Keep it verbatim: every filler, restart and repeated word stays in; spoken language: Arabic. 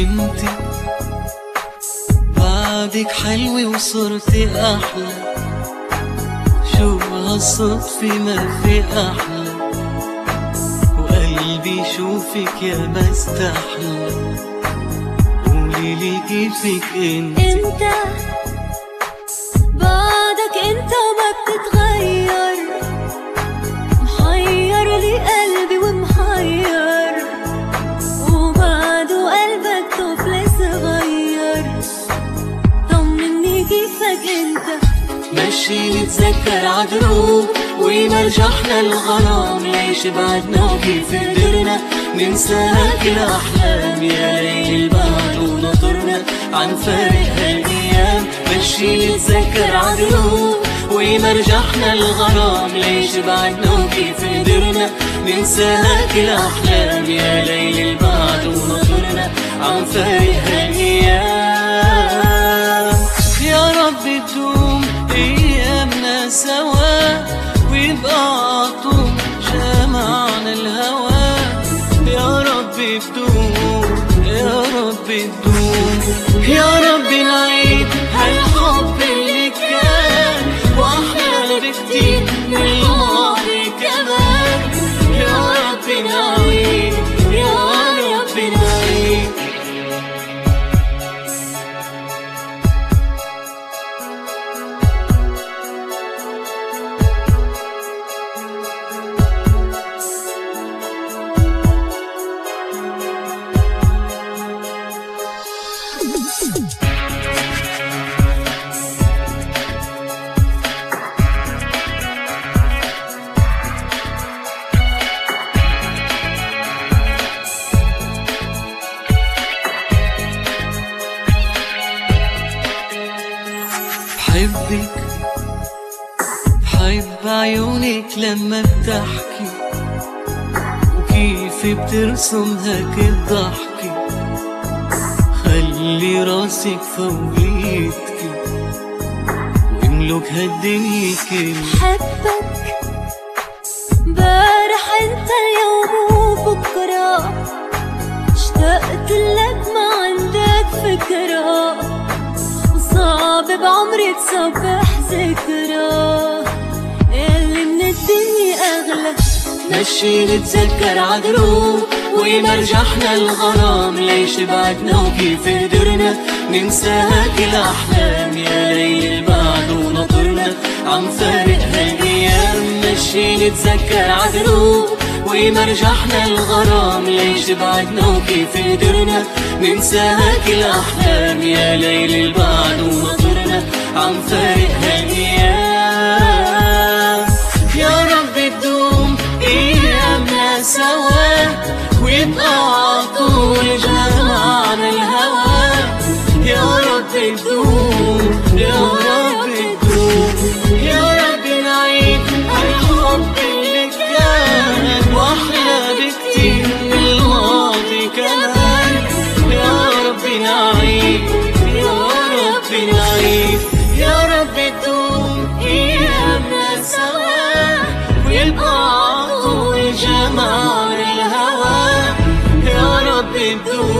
انت بعدك حلوة وصرتي احلى، شو هالصدفة ما في احلى، وقلبي شوفك يا ما استحلى. قوليلي كيفك انت انت بعدك انت ما بتتغير، محير لي قلبي ومحير، وبعده قلبك طفل صغير. طمني كيفك انت، مشي نتذكر عدروب ومرجحنا الغرام، ليش بعدنا وكيف قدرنا ننسى هاك الأحلام. يا ليل البعد ونطرنا عن فارق هالأيام، مشي نتذكر عدروب ومرجحنا الغرام، ليش بعدنا وكيف قدرنا ننسى هاك الأحلام. يا ليل البعد ونطرنا عن فارق هالأيام. يا رب تدوم أيامنا سوا ويبقى عطول جمعنا الهوى. يا رب تدوم يا رب تدوم، يا رب نعيد هالحب اللي كان واحلى بكتير من الماضي كمان. يا رب نعيد يا رب نعيد. بحبك بحب عيونك لما بتحكي، وكيف بترسم هاك الضحكة، خلي راسك فوقيتكي واملك هالدنيا كلها. بحبك امبارح انت اليوم وبكرة، اشتقت لك ما عندك فكرة، صعب بعمري تصبح ذكرى اللي من الدنيا أغلى. مشي نتذكر عدروب ومرجحنا الغرام، ليش بعدنا وكيف قدرنا ننسى هاك الأحلام. يا ليل البعد ونطرنا عم فارق هالأيام، مشي نتذكر عدروب ومرجحنا الغرام، ليش بعدنا وكيف قدرنا ننسى هاك الأحلام. يا ليل البعد ونطرنا عم فارق هالأيام. يا رب تدوم أيامنا سوا ويبقى عطول جمعنا الهوى. يا رب تدوم يا رب تدوم، يا رب نعيد الحب اللي كان واحلى بكتير من الماضي كمان. يا رب نعيد يا رب نعيد. يا رب تدوم أيامنا سوا ويبقى عطول جمال الهوى. يا رب تدوم